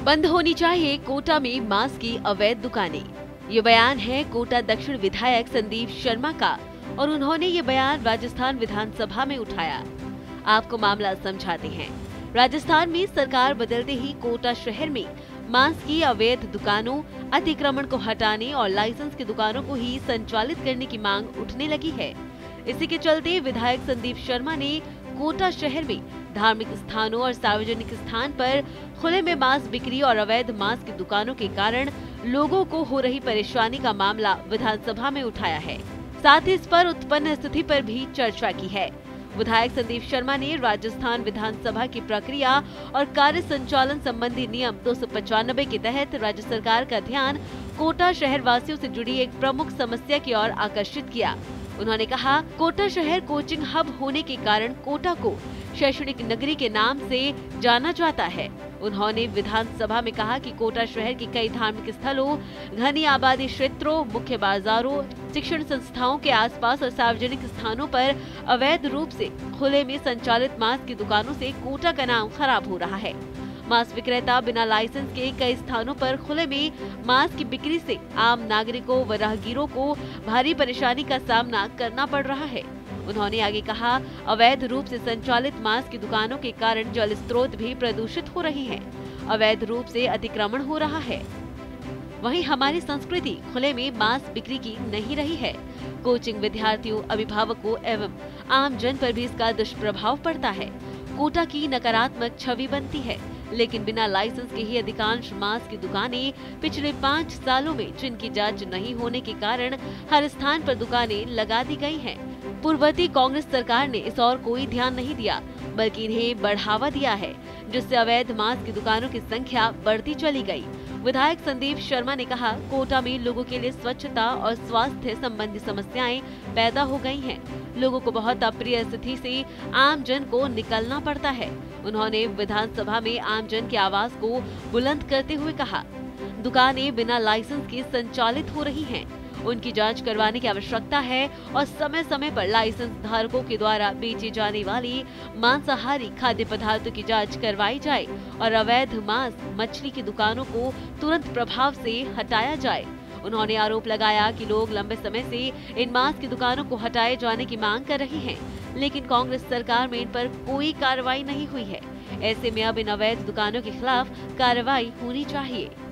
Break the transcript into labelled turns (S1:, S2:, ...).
S1: बंद होनी चाहिए कोटा में मांस की अवैध दुकानें। ये बयान है कोटा दक्षिण विधायक संदीप शर्मा का और उन्होंने ये बयान राजस्थान विधानसभा में उठाया। आपको मामला समझाते हैं। राजस्थान में सरकार बदलते ही कोटा शहर में मांस की अवैध दुकानों, अतिक्रमण को हटाने और लाइसेंस की दुकानों को ही संचालित करने की मांग उठने लगी है। इसी के चलते विधायक संदीप शर्मा ने कोटा शहर में धार्मिक स्थानों और सार्वजनिक स्थान पर खुले में मांस बिक्री और अवैध मांस की दुकानों के कारण लोगों को हो रही परेशानी का मामला विधानसभा में उठाया है। साथ ही इस पर उत्पन्न स्थिति पर भी चर्चा की है। विधायक संदीप शर्मा ने राजस्थान विधानसभा की प्रक्रिया और कार्य संचालन संबंधी नियम 295 के तहत राज्य सरकार का ध्यान कोटा शहर वासियों से जुड़ी एक प्रमुख समस्या की ओर आकर्षित किया। उन्होंने कहा, कोटा शहर कोचिंग हब होने के कारण कोटा को शैक्षणिक नगरी के नाम से जाना जाता है। उन्होंने विधानसभा में कहा कि कोटा शहर के कई धार्मिक स्थलों, घनी आबादी क्षेत्रों, मुख्य बाजारों, शिक्षण संस्थाओं के आसपास और सार्वजनिक स्थानों पर अवैध रूप से खुले में संचालित मांस की दुकानों से कोटा का नाम खराब हो रहा है। मांस विक्रेता बिना लाइसेंस के कई स्थानों पर खुले में मांस की बिक्री से आम नागरिकों व राहगीरों को भारी परेशानी का सामना करना पड़ रहा है। उन्होंने आगे कहा, अवैध रूप से संचालित मांस की दुकानों के कारण जल स्रोत भी प्रदूषित हो रही हैं। अवैध रूप से अतिक्रमण हो रहा है। वहीं हमारी संस्कृति खुले में मांस बिक्री की नहीं रही है। कोचिंग विद्यार्थियों, अभिभावकों एवं आम जन पर भी इसका दुष्प्रभाव पड़ता है। कोटा की नकारात्मक छवि बनती है। लेकिन बिना लाइसेंस के ही अधिकांश मांस की दुकानें पिछले 5 सालों में जिनकी जांच नहीं होने के कारण हर स्थान पर दुकानें लगा दी गई हैं। पूर्ववर्ती कांग्रेस सरकार ने इस और कोई ध्यान नहीं दिया, बल्कि इन्हें बढ़ावा दिया है, जिससे अवैध मांस की दुकानों की संख्या बढ़ती चली गई। विधायक संदीप शर्मा ने कहा, कोटा में लोगों के लिए स्वच्छता और स्वास्थ्य संबंधी समस्याएं पैदा हो गई हैं। लोगों को बहुत अप्रिय स्थिति से आम जन को निकलना पड़ता है। उन्होंने विधानसभा में आम जन की आवाज को बुलंद करते हुए कहा, दुकानें बिना लाइसेंस के संचालित हो रही हैं। उनकी जांच करवाने की आवश्यकता है और समय समय पर लाइसेंस धारकों के द्वारा बेची जाने वाली मांसाहारी खाद्य पदार्थों की जांच करवाई जाए और अवैध मांस, मछली की दुकानों को तुरंत प्रभाव से हटाया जाए। उन्होंने आरोप लगाया कि लोग लंबे समय से इन मांस की दुकानों को हटाए जाने की मांग कर रहे हैं, लेकिन कांग्रेस सरकार में इन पर कोई कार्रवाई नहीं हुई है। ऐसे में अब इन अवैध दुकानों के खिलाफ कार्रवाई होनी चाहिए।